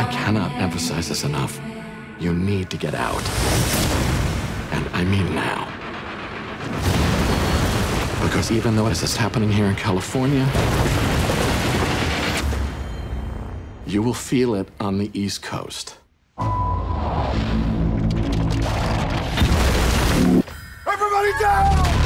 cannot emphasize this enough. You need to get out. And I mean now. Because even though this is happening here in California, you will feel it on the East Coast. Everybody down!